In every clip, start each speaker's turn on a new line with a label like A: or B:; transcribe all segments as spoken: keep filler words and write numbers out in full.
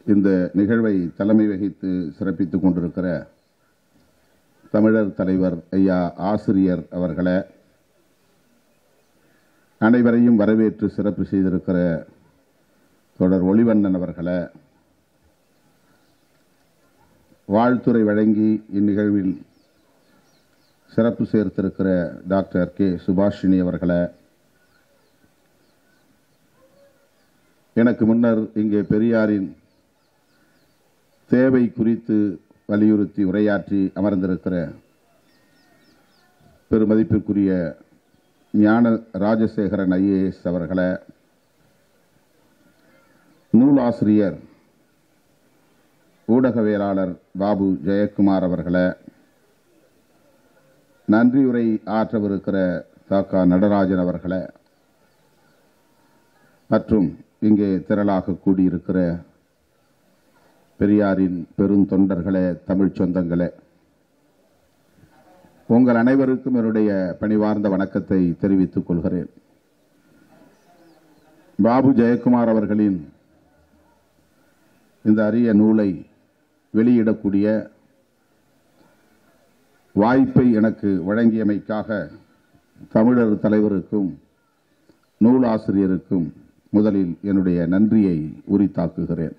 A: இந்த நிகழ்வை தலைமை வகித்து சிறப்பித்துக் கொண்டிருக்கிற தமிழர் தலைவர் ஐயா ஆசிரியர் அவர்களே, அனைவரையும் வரவேற்று சிறப்பு செய்திருக்கிற தொடர் ஒளிவண்ணன் அவர்களே, வாழ்த்துரை வழங்கி இந்நிகழ்வில் சிறப்பு சேர்த்திருக்கிற டாக்டர் கே சுபாஷினி அவர்களே, எனக்கு முன்னர் இங்கே பெரியாரின் தேவை குறித்து வலியுறுத்தி உரையாற்றி அமர்ந்திருக்கிற பெருமதிப்பிற்குரிய ஞான ராஜசேகரன் ஐஏஎஸ் அவர்களே, நூலாசிரியர் ஊடகவியலாளர் பாபு ஜெயக்குமார் அவர்களே, நன்றியுரை ஆற்றவிருக்கிற தாக்கா நடராஜன் அவர்களே, மற்றும் இங்கே திரளாக கூடியிருக்கிற பெரியாரின் பெருந்தொண்டர்களே, தமிழ் சொந்தங்களே, உங்கள் அனைவருக்கும் என்னுடைய பணிவார்ந்த வணக்கத்தை தெரிவித்துக் கொள்கிறேன். பாபு ஜெயக்குமார் அவர்களின் இந்த அரிய நூலை வெளியிடக்கூடிய வாய்ப்பை எனக்கு வழங்கியமைக்காக தமிழர் தலைவருக்கும் நூலாசிரியருக்கும் முதலில் என்னுடைய நன்றியை உரித்தாக்குகிறேன்.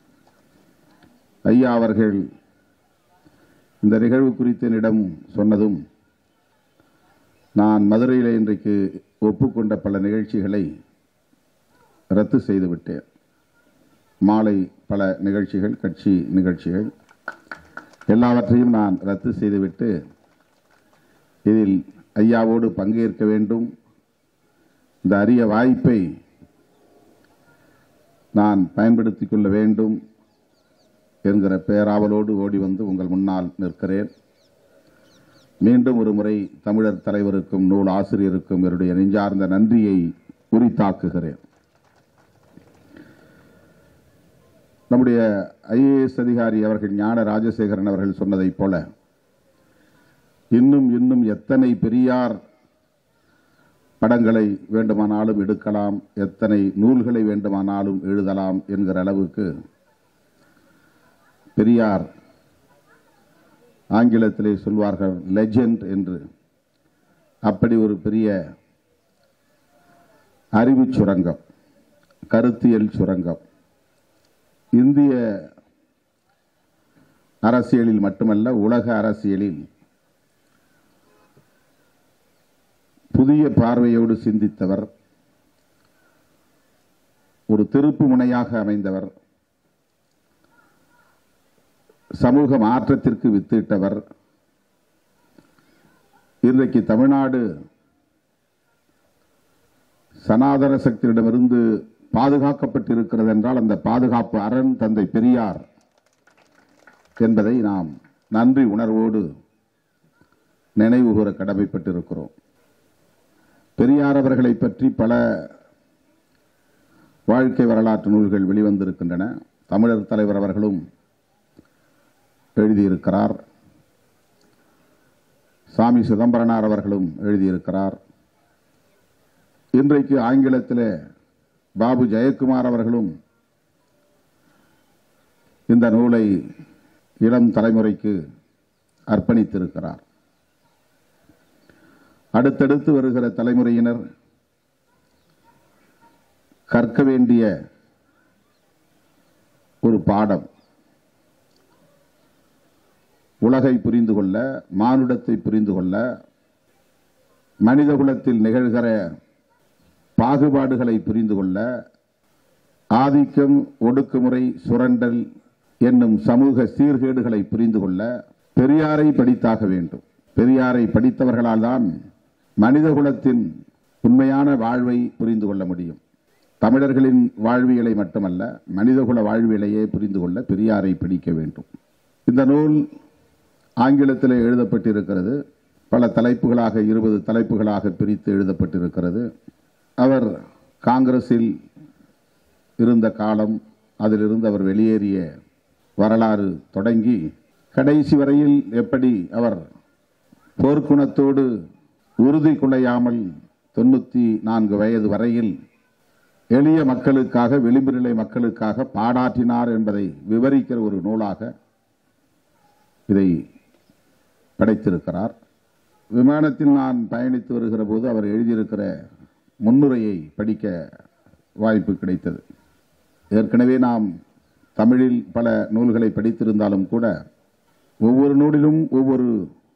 A: ஐயா அவர்கள் இந்த நிகழ்வு குறித்து என்னிடம் சொன்னதும், நான் மதுரையில் இன்றைக்கு ஒப்புக்கொண்ட பல நிகழ்ச்சிகளை ரத்து செய்துவிட்டேன். மாலை பல நிகழ்ச்சிகள், கட்சி நிகழ்ச்சிகள் எல்லாவற்றையும் நான் ரத்து செய்துவிட்டு இதில் ஐயாவோடு பங்கேற்க வேண்டும், இந்த அரிய வாய்ப்பை நான் பயன்படுத்திக் கொள்ள வேண்டும் என்கிற பேராவலோடு ஓடி வந்து உங்கள் முன்னால் நிற்கிறேன். மீண்டும் ஒரு முறை தமிழர் தலைவருக்கும் நூல் ஆசிரியருக்கும் என்னுடைய நெஞ்சார்ந்த நன்றியை உரித்தாக்குகிறேன். நம்முடைய ஐஏஎஸ் அதிகாரி அவர்கள் ஞான ராஜசேகரன் அவர்கள் சொன்னதைப் போல, இன்னும் இன்னும் எத்தனை பெரியார் படங்களை வேண்டுமானாலும் எடுக்கலாம், எத்தனை நூல்களை வேண்டுமானாலும் எழுதலாம் என்கிற அளவுக்கு பெரியார், ஆங்கிலத்திலே சொல்வார்கள் லெஜெண்ட் என்று, அப்படி ஒரு பெரிய அறிவு சுரங்கம், கருத்தியல் சுரங்கம் இந்திய அரசியலில் மட்டுமல்ல உலக அரசியலில் புதிய பார்வையோடு சிந்தித்தவர், ஒரு திருப்பு முனையாக அமைந்தவர், சமூக மாற்றத்திற்கு வித்திட்டவர். இன்றைக்கு தமிழ்நாடு சனாதன சக்தியிடமிருந்து பாதுகாக்கப்பட்டிருக்கிறது என்றால் அந்த பாதுகாப்பு அரண் தந்தை பெரியார் என்பதை நாம் நன்றி உணர்வோடு நினைவு கூற கடமைப்பட்டிருக்கிறோம். பெரியார் அவர்களை பற்றி பல வாழ்க்கை வரலாற்று நூல்கள் வெளிவந்திருக்கின்றன. தமிழர் தலைவர் அவர்களும் எழுதியிருக்கிறார், சாமி சிதம்பரனார் அவர்களும் எழுதியிருக்கிறார். இன்றைக்கு ஆங்கிலத்திலே பாபு ஜெயக்குமார் அவர்களும் இந்த நூலை இளம் தலைமுறைக்கு அர்ப்பணித்திருக்கிறார். அடுத்தடுத்து வருகிற தலைமுறையினர் கற்க வேண்டிய ஒரு பாடம், உலகை புரிந்து கொள்ள, மானுடத்தை புரிந்து கொள்ள, மனிதகுலத்தில் நிகழ்கிற பாகுபாடுகளை புரிந்து கொள்ள, ஆதிக்கம், ஒடுக்குமுறை, சுரண்டல் என்னும் சமூக சீர்கேடுகளை புரிந்து கொள்ள பெரியாரை படித்தாக வேண்டும். பெரியாரை படித்தவர்களால் தான் மனிதகுலத்தின் உண்மையான வாழ்வை புரிந்து கொள்ள முடியும். தமிழர்களின் வாழ்வியலை மட்டுமல்ல, மனிதகுல வாழ்வியலையே புரிந்து கொள்ள பெரியாரை படிக்க வேண்டும். இந்த நூல் ஆங்கிலத்தில் எழுதப்பட்டிருக்கிறது. பல தலைப்புகளாக, இருபது தலைப்புகளாக பிரித்து எழுதப்பட்டிருக்கிறது. அவர் காங்கிரஸில் இருந்த காலம், அதிலிருந்து அவர் வெளியேறிய வரலாறு தொடங்கி கடைசி வரையில் எப்படி அவர் போர்க்குணத்தோடு உறுதி கொள்ளையாமல் தொண்ணூற்றி நான்கு வயது வரையில் எளிய மக்களுக்காக, விளிம்பு நிலை மக்களுக்காக பாடாற்றினார் என்பதை விவரிக்கிற ஒரு நூலாக இதை படைத்திருக்கிறார். விமானத்தில் நான் பயணித்து வருகிற போது அவர் எழுதியிருக்கிற முன்னுரையை படிக்க வாய்ப்பு கிடைத்தது. ஏற்கனவே நாம் தமிழில் பல நூல்களை படித்திருந்தாலும் கூட ஒவ்வொரு நூலிலும் ஒவ்வொரு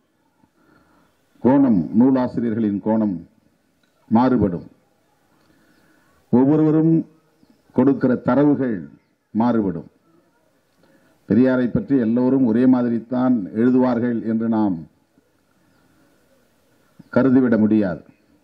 A: கோணம், நூலாசிரியர்களின் கோணம் மாறுபடும். ஒவ்வொருவரும் கொடுக்கிற தரவுகள் மாறுபடும். பெரியாரை பற்றி எல்லோரும் ஒரே மாதிரி தான் எழுதுவார்கள் என்று நாம் கருதிவிட முடியாது.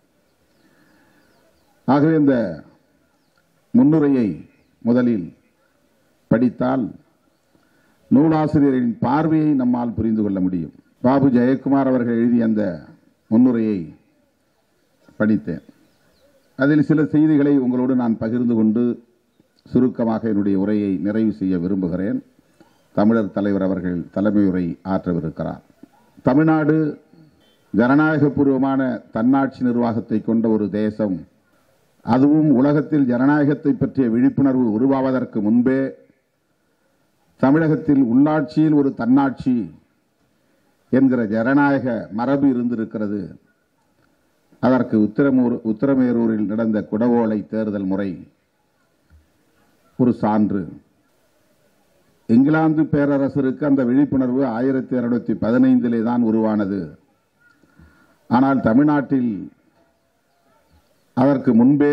A: ஆகவே இந்த முன்னுரையை முதலில் படித்தால் நூலாசிரியரின் பார்வையை நம்மால் புரிந்து கொள்ள முடியும். பாபு ஜெயக்குமார் அவர்கள் எழுதிய அந்த முன்னுரையை படித்தேன். அதில் சில செய்திகளை உங்களோடு நான் பகிர்ந்து கொண்டு சுருக்கமாக என்னுடைய உரையை நிறைவு செய்ய விரும்புகிறேன். தமிழர் தலைவர் அவர்கள் தலைமை உரை ஆற்றவிருக்கிறார். தமிழ்நாடு ஜனநாயகபூர்வமான தன்னாட்சி நிர்வாகத்தை கொண்ட ஒரு தேசம். அதுவும் உலகத்தில் ஜனநாயகத்தை பற்றிய விழிப்புணர்வு உருவாவதற்கு முன்பே தமிழகத்தில் உள்ளாட்சியில் ஒரு தன்னாட்சி என்கிற ஜனநாயக மரபு இருந்திருக்கிறது. அதற்கு உத்திரமூர் உத்திரமேரூரில் நடந்த குடவோலை தேர்தல் முறை ஒரு சான்று. இங்கிலாந்து பேரரசருக்கு அந்த விழிப்புணர்வு ஆயிரத்தி இருநூத்தி பதினைந்திலே தான் உருவானது. ஆனால் தமிழ்நாட்டில் அதற்கு முன்பே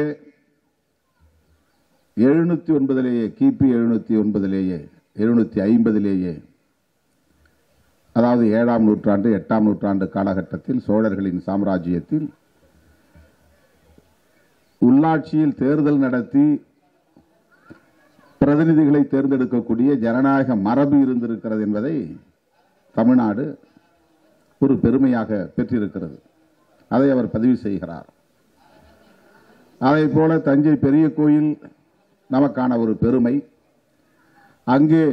A: எழுநூத்தி ஒன்பதிலேயே கிபி எழுநூத்தி ஒன்பதிலேயே எழுநூத்தி ஐம்பதிலேயே அதாவது ஏழாம் நூற்றாண்டு எட்டாம் நூற்றாண்டு காலகட்டத்தில் சோழர்களின் சாம்ராஜ்யத்தில் உள்ளாட்சியில் தேர்தல் நடத்தி பிரதிநிதிகளை தேர்ந்தெடுக்கக்கூடிய ஜனநாயக மரபு இருந்திருக்கிறது என்பதை தமிழ்நாடு ஒரு பெருமையாக பெற்றிருக்கிறது. அதை அவர் பதிவு செய்கிறார். அதை போல தஞ்சை பெரிய கோயில் நமக்கான ஒரு பெருமை. அங்கே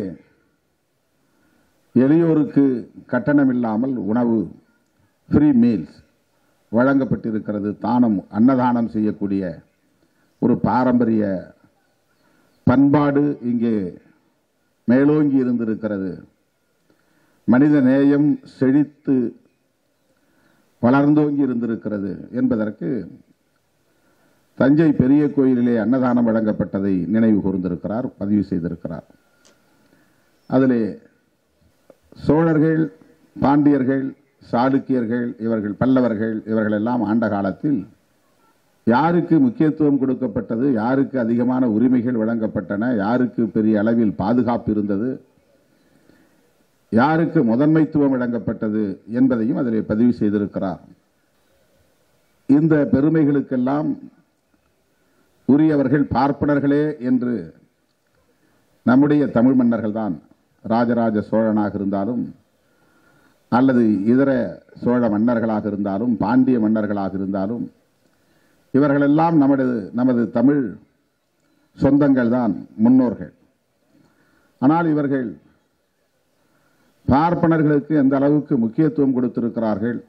A: எளியோருக்கு கட்டணம் இல்லாமல் உணவு, ஃப்ரீ மீல்ஸ் வழங்கப்பட்டிருக்கிறது. தானம், அன்னதானம் செய்யக்கூடிய ஒரு பாரம்பரிய பண்பாடு இங்கே மேலோங்கி இருந்திருக்கிறது. மனித நேயம் செழித்து வளர்ந்தோங்கி இருந்திருக்கிறது என்பதற்கு தஞ்சை பெரிய கோயிலிலே அன்னதானம் வழங்கப்பட்டதை நினைவு கூர்ந்திருக்கிறார், பதிவு செய்திருக்கிறார். அதிலே சோழர்கள், பாண்டியர்கள், சாளுக்கியர்கள், இவர்கள் பல்லவர்கள், இவர்கள் எல்லாம் ஆண்ட காலத்தில் யாருக்கு முக்கியத்துவம் கொடுக்கப்பட்டது, யாருக்கு அதிகமான உரிமைகள் வழங்கப்பட்டன, யாருக்கு பெரிய அளவில் பாதுகாப்பு இருந்தது, யாருக்கு முதன்மைத்துவம் வழங்கப்பட்டது என்பதையும் அதிலே பதிவு செய்திருக்கிறார். இந்த பெருமைகளுக்கெல்லாம் உரியவர்கள் பார்ப்பனர்களே என்று நம்முடைய தமிழ் மன்னர்கள் தான். ராஜராஜ சோழனாக இருந்தாலும் அல்லது இதர சோழ மன்னர்களாக இருந்தாலும் பாண்டிய மன்னர்களாக இருந்தாலும் இவர்களெல்லாம் நமது நமது தமிழ் சொந்தங்கள் தான், முன்னோர்கள். ஆனால் இவர்கள் பார்ப்பனர்களுக்கு எந்த அளவுக்கு முக்கியத்துவம் கொடுத்திருக்கிறார்கள்,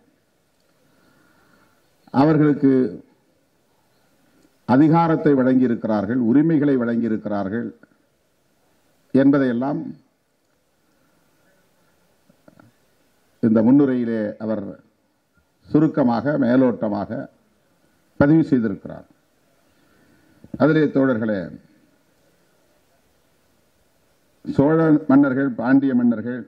A: அவர்களுக்கு அதிகாரத்தை வழங்கியிருக்கிறார்கள், உரிமைகளை வழங்கியிருக்கிறார்கள் என்பதையெல்லாம் இந்த முன்னுரையிலே அவர் சுருக்கமாக மேலோட்டமாக பதிவு செய்திருக்கிறார். அதிலே தோழர்களே, சோழ மன்னர்கள், பாண்டிய மன்னர்கள்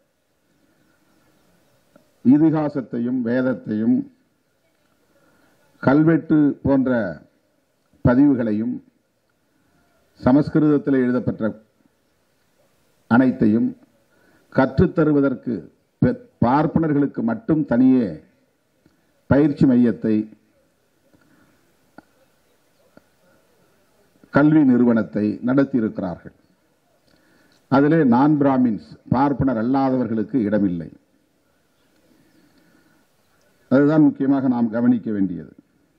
A: இதிகாசத்தையும் வேதத்தையும் கல்வெட்டு போன்ற பதிவுகளையும் சமஸ்கிருதத்தில் எழுதப்பட்ட அனைத்தையும் கற்றுத்தருவதற்கு பார்ப்பனர்களுக்கு மட்டும் தனியே பயிற்சி மையத்தை, கல்வி நிறுவனத்தை நடத்தியிருக்கிறார்கள். அதிலே நான் பிராமின்ஸ், பார்ப்பனர் அல்லாதவர்களுக்கு இடமில்லை. அதுதான் முக்கியமாக நாம் கவனிக்க வேண்டியது.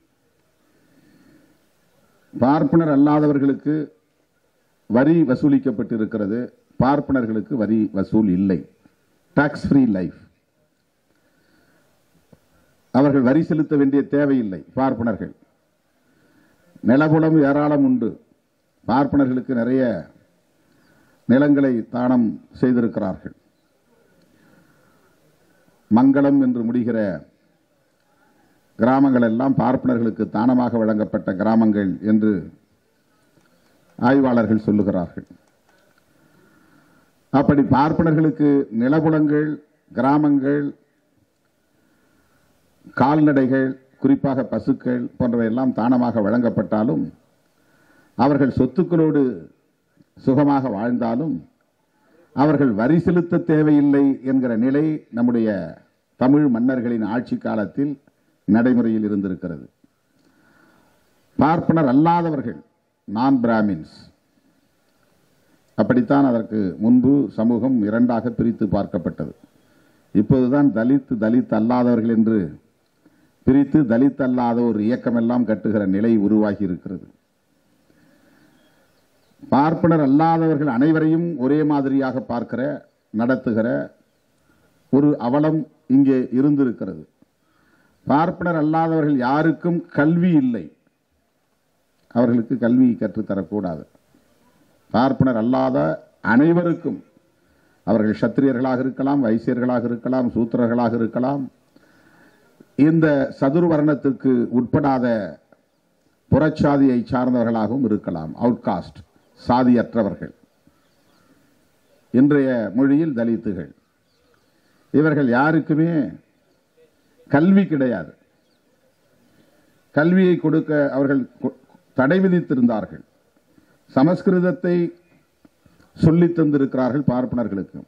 A: பார்ப்பனர் அல்லாதவர்களுக்கு வரி வசூலிக்கப்பட்டிருக்கிறது, பார்ப்பனர்களுக்கு வரி வசூல் இல்லை. Tax free life. அவர்கள் வரி செலுத்த வேண்டிய தேவையில்லை. பார்ப்பனர்கள் நிலபுலம் ஏராளம் உண்டு. பார்ப்பனர்களுக்கு நிறைய நிலங்களை தானம் செய்திருக்கிறார்கள். மங்களம் என்று முடிகிற கிராமங்கள் எல்லாம் பார்ப்பனர்களுக்கு தானமாக வழங்கப்பட்ட கிராமங்கள் என்று ஆய்வாளர்கள் சொல்லுகிறார்கள். அப்படி பார்ப்பனர்களுக்கு நிலபுலங்கள், கிராமங்கள், கால்நடைகள், குறிப்பாக பசுக்கள் போன்றவையெல்லாம் தானமாக வழங்கப்பட்டாலும் அவர்கள் சொத்துக்களோடு சுகமாக வாழ்ந்தாலும் அவர்கள் வரி செலுத்த தேவையில்லை என்கிற நிலை நம்முடைய தமிழ் மன்னர்களின் ஆட்சி காலத்தில் நடைமுறையில் இருந்திருக்கிறது. பார்ப்பனர் அல்லாதவர்கள், நான் பிராமின்ஸ், அப்படித்தான் அதற்கு முன்பு சமூகம் இரண்டாக பிரித்து பார்க்கப்பட்டது. இப்போதுதான் தலித் தலித் அல்லாதவர்கள் என்று பிரித்து தலித் அல்லாத ஒரு இயக்கமெல்லாம் கட்டுகிற நிலை உருவாகி இருக்கிறது. பார்ப்பனர் அல்லாதவர்கள் அனைவரையும் ஒரே மாதிரியாக பார்க்கிற, நடத்துகிற ஒரு அவலம் இங்கே இருந்திருக்கிறது. பார்ப்பனர் அல்லாதவர்கள் யாருக்கும் கல்வி இல்லை, அவர்களுக்கு கல்வி கற்றுத்தரக்கூடாது. பார்ப்பனர் அல்லாத அனைவருக்கும், அவர்கள் சத்திரியர்களாக இருக்கலாம், வைசியர்களாக இருக்கலாம், சூத்திரர்களாக இருக்கலாம், இந்த சதுர்வர்ணத்திற்கு உட்படாத புறச்சாதியை சார்ந்தவர்களாகவும் இருக்கலாம், அவுட்காஸ்ட், சாதியற்றவர்கள், இன்றைய மொழியில் தலித்துகள். இவர்கள் யாருக்குமே கல்வி கிடையாது. கல்வியை கொடுக்க அவர்கள் தடை விதித்திருந்தார்கள். சமஸ்கிருதத்தை சொல்லித் தந்திருக்கிறார்கள் பார்ப்பனர்களுக்கு.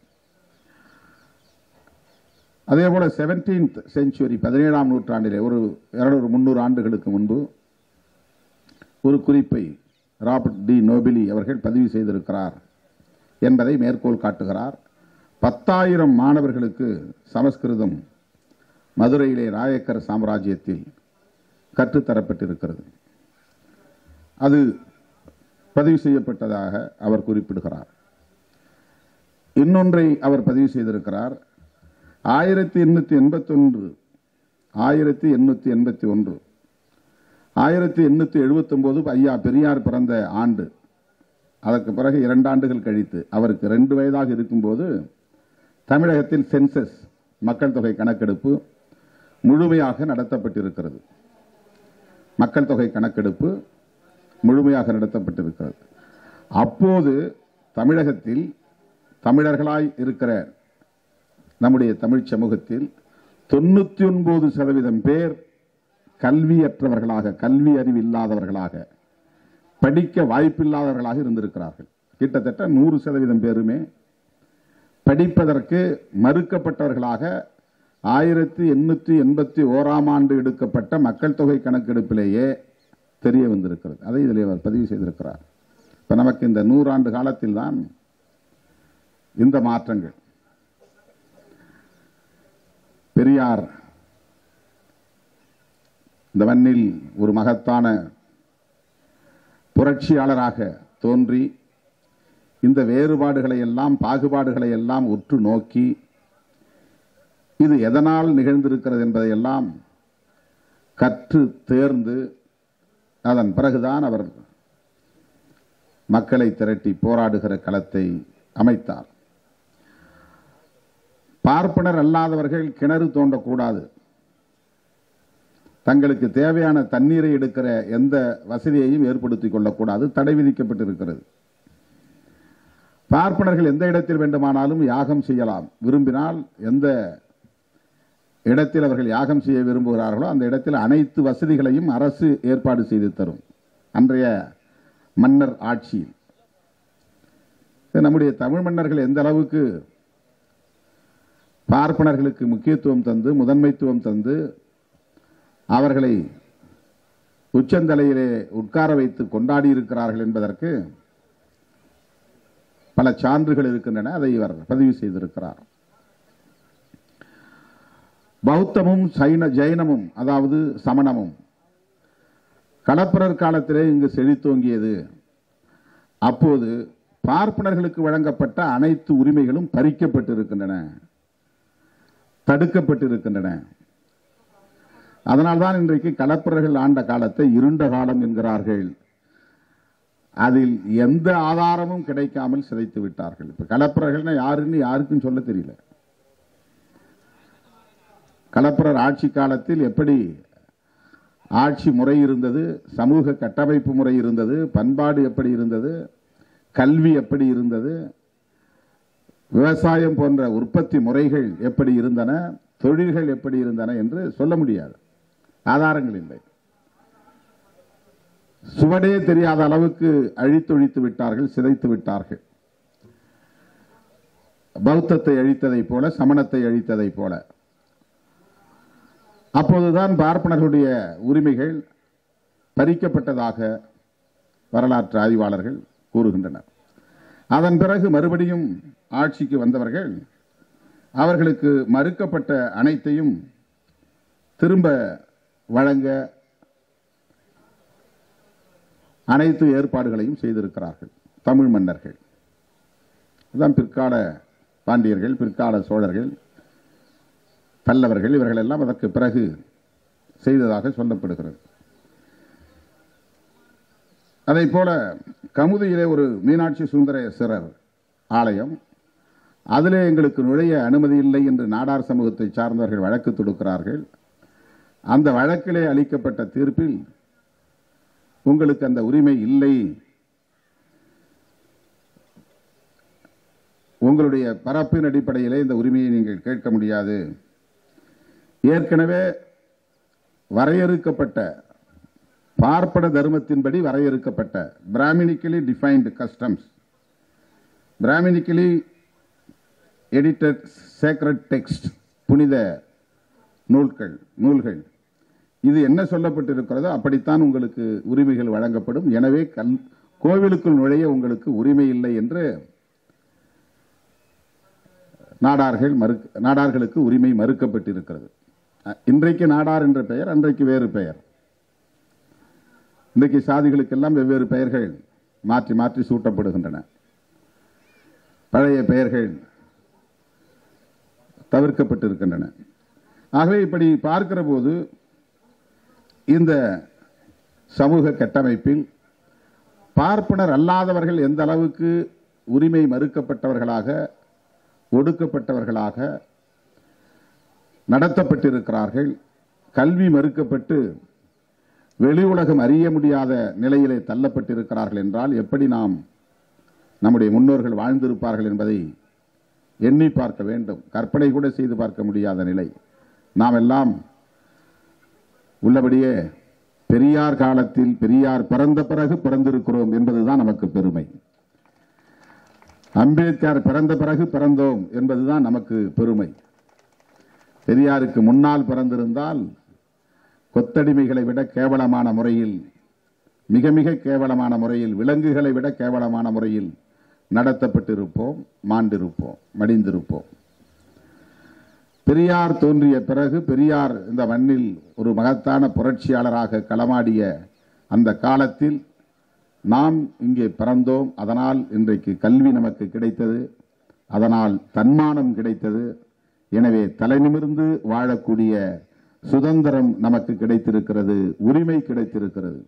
A: அதே போல செவன்டீன்த் செஞ்சுரி, பதினேழாம் நூற்றாண்டிலே, ஒரு இருநூறு முன்னூறு ஆண்டுகளுக்கு முன்பு ஒரு குறிப்பை ராபர்ட் டி நோபிலி அவர்கள் பதிவு செய்திருக்கிறார் என்பதை மேற்கோள் காட்டுகிறார். பத்தாயிரம் மாணவர்களுக்கு சமஸ்கிருதம் மதுரையிலே நாயக்கர் சாம்ராஜ்யத்தில் கற்றுத்தரப்பட்டிருக்கிறது. அது பதிவு செய்யப்பட்டதாக அவர் குறிப்பிடுகிறார். இன்னொன்றை அவர் பதிவு செய்திருக்கிறார். ஆயிரத்தி எண்ணூத்தி எண்பத்தி ஒன்று ஆயிரத்தி எண்ணூத்தி எண்பத்தி ஒன்று ஆயிரத்தி எண்ணூத்தி எழுபத்தி ஒன்பது ஐயா பெரியார் பிறந்த ஆண்டு. அதற்கு பிறகு இரண்டு ஆண்டுகள் கழித்து அவருக்கு ரெண்டு வயதாக இருக்கும்போது தமிழகத்தில் சென்சஸ், மக்கள் தொகை கணக்கெடுப்பு முழுமையாக நடத்தப்பட்டிருக்கிறது. மக்கள் தொகை கணக்கெடுப்பு முழுமையாக நடத்தப்பட்டிருக்கிறது. அப்போது தமிழகத்தில் தமிழர்களாய் இருக்கிற நம்முடைய தமிழ் சமூகத்தில் தொண்ணூத்தி ஒன்பது சதவீதம் பேர் கல்வியற்றவர்களாக, கல்வி அறிவு இல்லாதவர்களாக, படிக்க வாய்ப்பில்லாதவர்களாக இருந்திருக்கிறார்கள். கிட்டத்தட்ட நூறு சதவீதம் பேருமே படிப்பதற்கு மறுக்கப்பட்டவர்களாக ஆயிரத்தி எண்ணூத்தி எண்பத்தி ஓராம் ஆண்டு எடுக்கப்பட்ட மக்கள் தொகை கணக்கெடுப்பிலேயே தெரிய வந்திருக்கிறது. அதை இதில் அவர் பதிவு செய்திருக்கிறார். இப்ப நமக்கு இந்த நூறாண்டு காலத்தில் தான் இந்த மாற்றங்கள். பெரியார் இந்த மண்ணில் ஒரு மகத்தான புரட்சியாளராக தோன்றி இந்த வேறுபாடுகளை எல்லாம், பாகுபாடுகளை எல்லாம் உற்று நோக்கி இது எதனால் நிகழ்ந்திருக்கிறது என்பதையெல்லாம் கற்று தேர்ந்து அதன் பிறகுதான் அவர் மக்களை திரட்டி போராடுகிற களத்தை அமைத்தார். பார்ப்பனர் அல்லாதவர்கள் கிணறு தோண்டக்கூடாது, தங்களுக்கு தேவையான தண்ணீரை எடுக்கிற எந்த வசதியையும் ஏற்படுத்திக் கொள்ளக்கூடாது, தடை விதிக்கப்பட்டிருக்கிறது. பார்ப்பனர்கள் எந்த இடத்தில் வேண்டுமானாலும் யாகம் செய்யலாம், விரும்பினால் எந்த இடத்தில் அவர்கள் யாகம் செய்ய விரும்புகிறார்களோ அந்த இடத்தில் அனைத்து வசதிகளையும் அரசு ஏற்பாடு செய்து தரும். அன்றைய மன்னர் ஆட்சியில் நம்முடைய தமிழ் மன்னர்கள் எந்த அளவுக்கு பார்ப்பனர்களுக்கு முக்கியத்துவம் தந்து, முதன்மைத்துவம் தந்து, அவர்களை உச்சந்தலையிலே உட்கார வைத்து கொண்டாடி இருக்கிறார்கள் என்பதற்கு பல சான்றுகள் இருக்கின்றன. அதை இவர் பதிவு செய்திருக்கிறார். பௌத்தமும் சைன ஜைனமும், அதாவது சமணமும், களப்பிரர் காலத்திலே இங்கு செழித்தோங்கியது. அப்போது பார்ப்பனர்களுக்கு வழங்கப்பட்ட அனைத்து உரிமைகளும் பறிக்கப்பட்டிருக்கின்றன, தடுக்கப்பட்டிருக்கின்றன. அதனால்தான் இன்றைக்கு களப்பிரர்கள் ஆண்ட காலத்தை இருண்ட காலம் என்கிறார்கள். அதில் எந்த ஆதாரமும் கிடைக்காமல் சிதைத்து விட்டார்கள். இப்ப களப்பிரர்கள்னா யாருன்னு யாருக்கும் சொல்ல தெரியல. களப்பிரர் ஆட்சி காலத்தில் எப்படி ஆட்சி முறை இருந்தது, சமூக கட்டமைப்பு முறை இருந்தது, பண்பாடு எப்படி இருந்தது, கல்வி எப்படி இருந்தது, விவசாயம் போன்ற உற்பத்தி முறைகள் எப்படி இருந்தன, தொழில்கள் எப்படி இருந்தன என்று சொல்ல முடியாது. ஆதாரங்கள் இல்லை. சுவடே தெரியாத அளவுக்கு அழித்தொழித்து விட்டார்கள், சிதைத்து விட்டார்கள். பௌத்தத்தை அழித்ததை போல, சமணத்தை அழித்ததை போல. அப்போதுதான் பார்ப்பனர்களுடைய உரிமைகள் பறிக்கப்பட்டதாக வரலாற்று ஆய்வாளர்கள் கூறுகின்றனர். அதன் பிறகு மறுபடியும் ஆட்சிக்கு வந்தவர்கள் அவர்களுக்கு மறுக்கப்பட்ட அனைத்தையும் திரும்ப வழங்க அனைத்து ஏற்பாடுகளையும் செய்திருக்கிறார்கள் தமிழ் மன்னர்கள். இதுதான் பிற்கால பாண்டியர்கள், பிற்கால சோழர்கள், பல்லவர்கள், இவர்கள் எல்லாம் அதற்கு பிறகு செய்ததாக சொல்லப்படுகிறது. அதை போல கமுதியிலே ஒரு மீனாட்சி சுந்தரேஸ்வரர் ஆலயம், அதிலே எங்களுக்கு நுழைய அனுமதி இல்லை என்று நாடார் சமூகத்தை சார்ந்தவர்கள் வழக்கு தொடுக்கிறார்கள். அந்த வழக்கிலே அளிக்கப்பட்ட தீர்ப்பில் உங்களுக்கு அந்த உரிமை இல்லை, உங்களுடைய பரப்பின் அடிப்படையிலே இந்த உரிமையை நீங்கள் கேட்க முடியாது, ஏற்கனவே வரையறுக்கப்பட்ட பார்ப்பன தர்மத்தின்படி வரையறுக்கப்பட்ட Brahminically defined customs, Brahminically edited sacred text, புனித நூல்கள் நூல்கள் இது என்ன சொல்லப்பட்டிருக்கிறதோ அப்படித்தான் உங்களுக்கு உரிமைகள் வழங்கப்படும். எனவே கல் கோவிலுக்குள் நுழைய உங்களுக்கு உரிமை இல்லை என்று நாடார்கள் மறு நாடார்களுக்கு உரிமை மறுக்கப்பட்டிருக்கிறது. இன்றைக்கு நாடார் என்ற பெயர், அன்றைக்கு வேறு பெயர். இன்றைக்கு சாதிகளுக்கெல்லாம் வெவ்வேறு பெயர்கள் மாற்றி மாற்றி சூட்டப்படுகின்றன. பழைய பெயர்கள் தவிர்க்கப்பட்டிருக்கின்றன. ஆகவே இப்படி பார்க்கிற போது இந்த சமூக கட்டமைப்பில் பார்ப்பனர் அல்லாதவர்கள் எந்த அளவுக்கு உரிமை மறுக்கப்பட்டவர்களாக, ஒடுக்கப்பட்டவர்களாக நடத்தப்பட்டிருக்கிறார்கள், கல்வி மறுக்கப்பட்டு வெளி உலகம் அறிய முடியாத நிலையிலே தள்ளப்பட்டிருக்கிறார்கள் என்றால் எப்படி நாம் நம்முடைய முன்னோர்கள் வாழ்ந்திருப்பார்கள் என்பதை எண்ணி பார்க்க வேண்டும். கற்பனை கூட செய்து பார்க்க முடியாத நிலை. நாம் எல்லாம் உள்ளபடியே பெரியார் காலத்தில் பெரியார் பிறந்த பிறகு பிறந்திருக்கிறோம் என்பதுதான் நமக்கு பெருமை. அம்பேத்கர் பிறந்த பிறகு பிறந்தோம் என்பதுதான் நமக்கு பெருமை. பெரியாருக்கு முன்னால் பிறந்திருந்தால் கொத்தடிமைகளை விட கேவலமான முறையில், மிக மிக கேவலமான முறையில், விலங்குகளை விட கேவலமான முறையில் நடத்தப்பட்டிருப்போம், மாண்டிருப்போம், மடிந்திருப்போம். பெரியார் தோன்றிய பிறகு பெரியார் இந்த மண்ணில் ஒரு மகத்தான புரட்சியாளராக களமாடிய அந்த காலத்தில் நாம் இங்கே பிறந்தோம். அதனால் இன்றைக்கு கல்வி நமக்கு கிடைத்தது, அதனால் தன்மானம் கிடைத்தது. எனவே தலைநிமிர்ந்து வாழக்கூடிய சுதந்திரம் நமக்கு கிடைத்திருக்கிறது, உரிமை கிடைத்திருக்கிறது.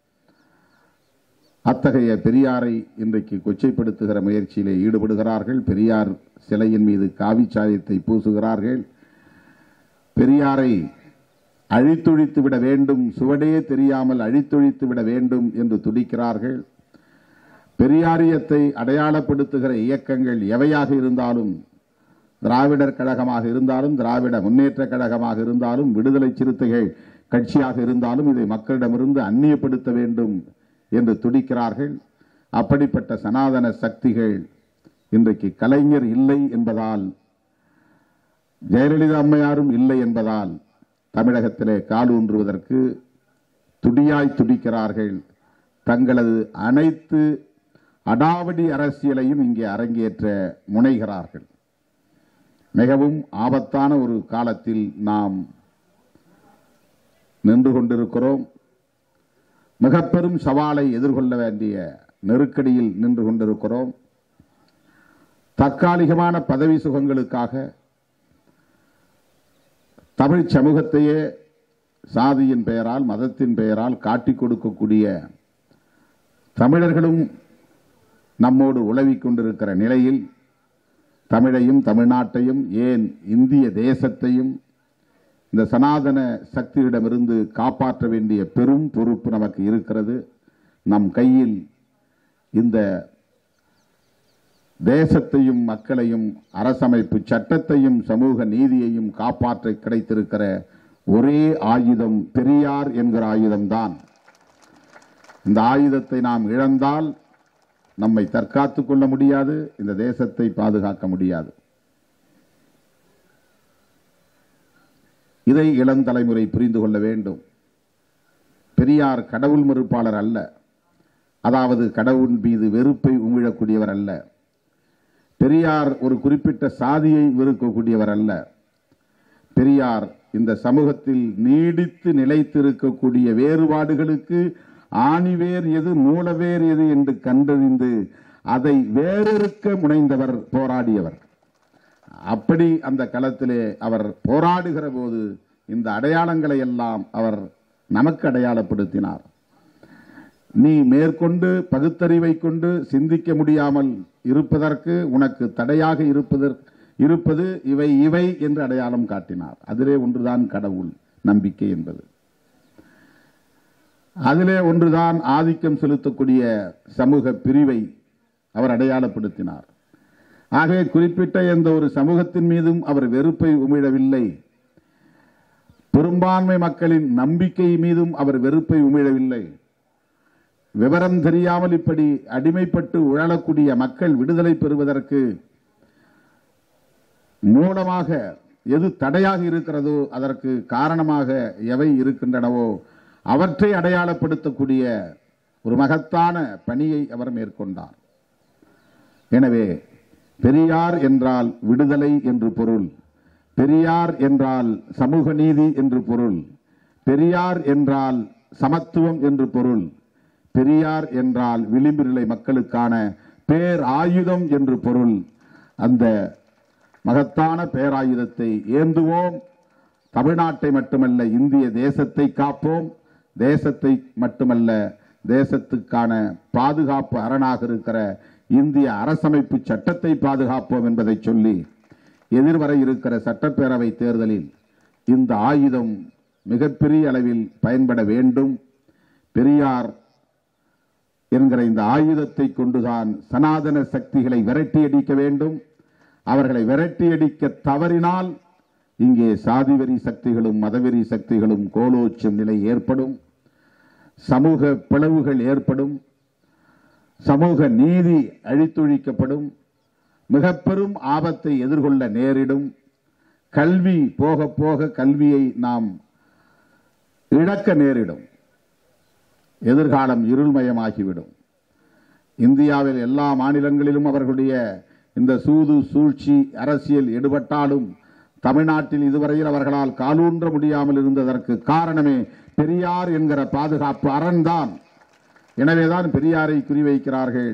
A: அத்தகைய பெரியாரை இன்றைக்கு கொச்சைப்படுத்துகிற முயற்சியிலே ஈடுபடுகிறார்கள். பெரியார் சிலையின் மீது காவிச்சாயத்தை பூசுகிறார்கள். பெரியாரை அழித்தொழித்து விட வேண்டும், சுவடே தெரியாமல் அழித்தொழித்து விட வேண்டும் என்று துடிக்கிறார்கள். பெரியாரியத்தை அடையாளப்படுத்துகிற இயக்கங்கள் எவையாக இருந்தாலும், திராவிடர் கழகமாக இருந்தாலும், திராவிட முன்னேற்ற கழகமாக இருந்தாலும், விடுதலை சிறுத்தைகள் கட்சியாக இருந்தாலும், இதை மக்களிடமிருந்து அந்நியப்படுத்த வேண்டும் என்று துடிக்கிறார்கள். அப்படிப்பட்ட சனாதன சக்திகள் இன்றைக்கு கலைஞர் இல்லை என்பதால், ஜெயலலிதா அம்மையாரும் இல்லை என்பதால் தமிழகத்திலே காலூன்றுவதற்கு துடியாய் துடிக்கிறார்கள். தங்களது அனைத்து அடாவடி அரசியலையும் இங்கே அரங்கேற்ற முனைகிறார்கள். மிகவும் ஆபத்தான ஒரு காலத்தில் நாம் நின்று கொண்டிருக்கிறோம். மிக பெரும் சவாலை எதிர்கொள்ள வேண்டிய நெருக்கடியில் நின்று கொண்டிருக்கிறோம். தற்காலிகமான பதவி சுகங்களுக்காக தமிழ் சமூகத்தையே சாதியின் பெயரால் மதத்தின் பெயரால் காட்டிக் கொடுக்கக்கூடிய தமிழர்களும் நம்மோடு உலவிக் கொண்டிருக்கிற நிலையில் தமிழையும் தமிழ்நாட்டையும் ஏன் இந்திய தேசத்தையும் இந்த சனாதன சக்தியிடமிருந்து காப்பாற்ற வேண்டிய பெரும் பொறுப்பு நமக்கு இருக்கிறது. நம் கையில் இந்த தேசத்தையும் மக்களையும் அரசமைப்பு சட்டத்தையும் சமூக நீதியையும் காப்பாற்ற கிடைத்திருக்கிற ஒரே ஆயுதம் பெரியார் என்கிற ஆயுதம்தான். இந்த ஆயுதத்தை நாம் இழந்தால் நம்மை தற்காத்துக் கொள்ள முடியாது, இந்த தேசத்தை பாதுகாக்க முடியாது. இதை இளம் தலைமுறை புரிந்து கொள்ள வேண்டும். பெரியார் கடவுள் மறுப்பாளர் அல்ல, அதாவது கடவுள் மீது வெறுப்பை உமிழக்கூடியவர் அல்ல. பெரியார் ஒரு குறிப்பிட்ட சாதியை வெறுக்கக்கூடியவர் அல்ல. பெரியார் இந்த சமூகத்தில் நீடித்து நிலைத்திருக்கக்கூடிய வேறுபாடுகளுக்கு ஆணிவேர் எது மூலவேர் எது என்று கண்டறிந்து அதை வேறறுக்க முனைந்தவர், போராடியவர். அப்படி அந்த களத்திலே அவர் போராடுகிற போது இந்த அடையாளங்களை எல்லாம் அவர் நமக்கு அடையாளப்படுத்தினார். நீ மேற்கொண்டு பகுத்தறிவை கொண்டு சிந்திக்க முடியாமல் இருப்பதற்கு உனக்கு தடையாக இருப்பதற்கு இருப்பது இவை இவை என்று அடையாளம் காட்டினார். அதிலே ஒன்றுதான் கடவுள் நம்பிக்கை என்பது. அதிலே ஒன்றுதான் ஆதிக்கம் செலுத்தக்கூடிய சமூக பிரிவை அவர் அடையாளப்படுத்தினார். ஆகவே குறிப்பிட்ட எந்த ஒரு சமூகத்தின் மீதும் அவர் வெறுப்பை உமிழவில்லை. பெரும்பான்மை மக்களின் நம்பிக்கை மீதும் அவர் வெறுப்பை உமிழவில்லை. விவரம் தெரியாமல் இப்படி அடிமைப்பட்டு உழலக்கூடிய மக்கள் விடுதலை பெறுவதற்கு மூலமாக எது தடையாக இருக்கிறதோ, அதற்கு காரணமாக எவை இருக்கின்றனவோ அவற்றை அடையாளப்படுத்தக்கூடிய ஒரு மகத்தான பணியை அவர் மேற்கொண்டார். எனவே பெரியார் என்றால் விடுதலை என்று பொருள், பெரியார் என்றால் சமூக நீதி என்று பொருள், பெரியார் என்றால் சமத்துவம் என்று பொருள், பெரியார் என்றால் விளிம்பு நிலை மக்களுக்கான பேர் ஆயுதம் என்று பொருள். அந்த மகத்தான பேராயுதத்தை ஏந்துவோம். தமிழ்நாட்டை மட்டுமல்ல, இந்திய தேசத்தை காப்போம். தேசத்தை மட்டுமல்ல, தேசத்துக்கான பாதுகாப்பு அரணாக இருக்கிற இந்திய அரசமைப்பு சட்டத்தை பாதுகாப்போம் என்பதை சொல்லி, எதிர்வர இருக்கிற சட்டப்பேரவை தேர்தலில் இந்த ஆயுதம் மிகப்பெரிய அளவில் பயன்பட வேண்டும். பெரியார் என்கிற இந்த ஆயுதத்தை கொண்டுதான் சனாதன சக்திகளை விரட்டியடிக்க வேண்டும். அவர்களை விரட்டியடிக்க தவறினால் இங்கே சாதிவெறி சக்திகளும் மதவெறி சக்திகளும் கோலோச்சும் நிலை ஏற்படும், சமூக பிளவுகள் ஏற்படும், சமூக நீதி அழித்தொழிக்கப்படும், மிக பெரும் ஆபத்தை எதிர்கொள்ள நேரிடும். கல்வி போக போக கல்வியை நாம் இழக்க நேரிடும். எதிர்காலம் இருள்மயமாகிவிடும். இந்தியாவில் எல்லா மாநிலங்களிலும் அவர்களுடைய இந்த சூது சூழ்ச்சி அரசியல் எடுபட்டாலும் தமிழ்நாட்டில் இதுவரையில் அவர்களால் காலூன்ற முடியாமல் இருந்ததற்கு காரணமே பெரியார் என்கிற பாதுகாப்பு அரண். எனவேதான் பெரியாரை குறிவைக்கிறார்கள்.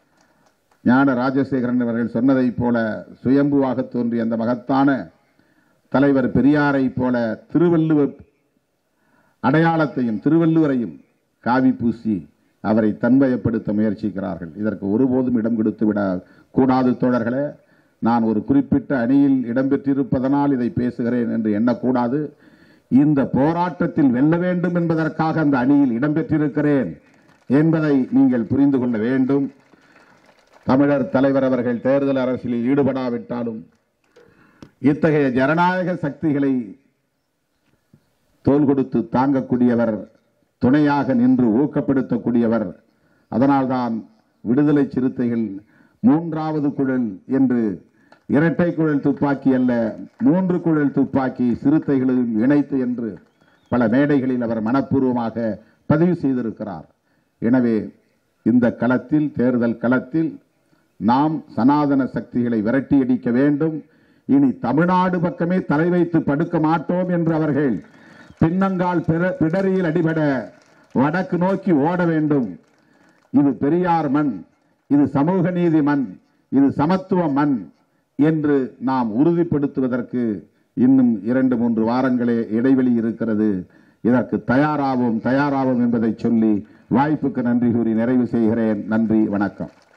A: ஞான ராஜசேகரன் அவர்கள் சொன்னதைப் போல சுயம்புவாக தோன்றிய அந்த மகத்தான தலைவர் பெரியாரை போல திருவள்ளுவர் அடையாளத்தையும் திருவள்ளுவரையும் காவி பூசி அவரை தன்மயப்படுத்த முயற்சிக்கிறார்கள். இதற்கு ஒருபோதும் இடம் கொடுத்து விட கூடாது தோழர்களே. நான் ஒரு குறிப்பிட்ட அணியில் இடம்பெற்றிருப்பதனால் இதை பேசுகிறேன் என்று எண்ணக்கூடாது. இந்த போராட்டத்தில் வெல்ல வேண்டும் என்பதற்காக அந்த அணியில் இடம்பெற்றிருக்கிறேன் என்பதை நீங்கள் புரிந்து கொள்ள வேண்டும். தமிழர் தலைவர் அவர்கள் தேர்தல் அரசியலில் ஈடுபடாவிட்டாலும் இத்தகைய ஜனநாயக சக்திகளை தோள் கொடுத்து தாங்கக்கூடியவர், துணையாக நின்று ஊக்கப்படுத்தக்கூடியவர். அதனால்தான் விடுதலை சிறுத்தைகள் மூன்றாவது குழல் என்று இரட்டை குழல் துப்பாக்கி அல்ல, மூன்று குழல் துப்பாக்கி சிறுத்தைகளையும் இணைத்து என்று பல மேடைகளில் அவர் மனப்பூர்வமாக பதிவு செய்திருக்கிறார். எனவே இந்த களத்தில், தேர்தல் களத்தில் நாம் சனாதன சக்திகளை விரட்டியடிக்க வேண்டும். இனி தமிழ்நாடு பக்கமே தலை வைத்து படுக்க மாட்டோம் என்று அவர்கள் பின்னங்கால் பிடரியில் அடிபட வடக்கு நோக்கி ஓட வேண்டும். இது பெரியார் மண், இது சமூக நீதி மண், இது சமத்துவ மண் என்று நாம் உறுதிப்படுத்துவதற்கு இன்னும் இரண்டு மூன்று வாரங்களே இடைவெளி இருக்கிறது. இதற்கு தயாராகும் தயாராகும் என்பதை சொல்லி வாய்ப்புக்கு நன்றி கூறி நிறைவு செய்கிறேன். நன்றி, வணக்கம்.